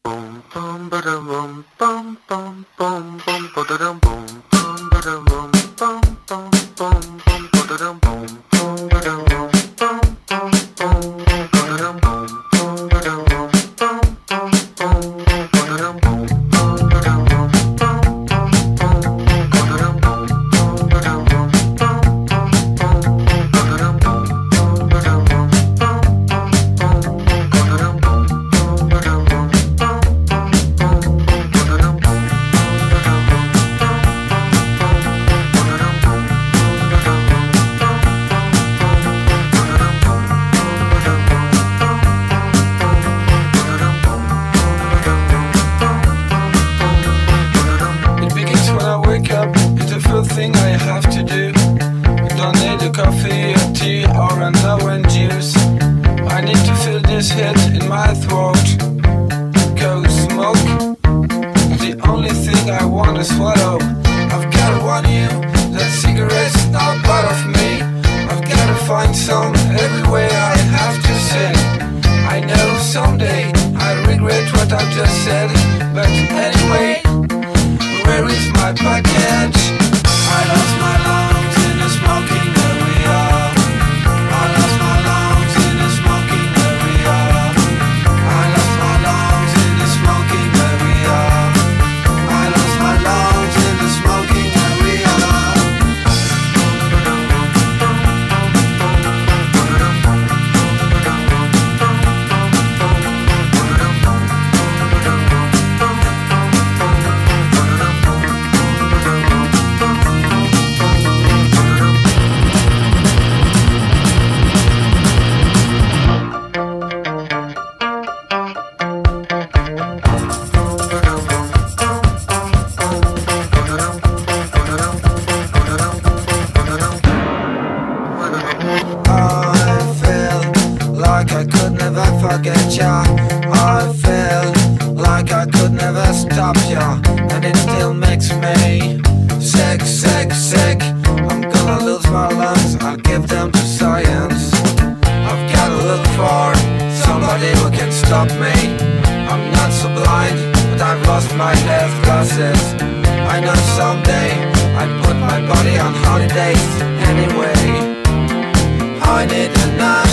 Boom boom ba dum bum bum bum bum bum ba da dum boom bum ba dum bum bum bum bum bum ba da dum boom bum ba dum bum bum bum bum ba da dum boom bum ba dum bum bum bum bum ba da dum boom bum ba dum bum bum bum bum ba da dum boom bum ba dum bum bum bum bum ba da dum boom bum ba dum bum bum bum bum ba da dum boom bum ba dum bum thing I have to do. I don't need a coffee, a tea, or an orange juice. I need to feel this hit in my throat. Go smoke. The only thing I want to swallow. I've gotta warn you that cigarette's not part of me. I've gotta find some everywhere I have to sit. I know someday I regret what I've just said. But anyway, where is my package? I lost my lungs in the smoking area. I lost my lungs in the smoking area. I lost my lungs in the smoking area. I lost my lungs in the smoking area. I could never forget ya. I feel like I could never stop ya, and it still makes me sick, sick, sick. I'm gonna lose my lungs, I'll give them to science. I've gotta look for somebody who can stop me. I'm not so blind, but I've lost my health glasses. I know someday I'd put my body on holidays anyway. I need a nurse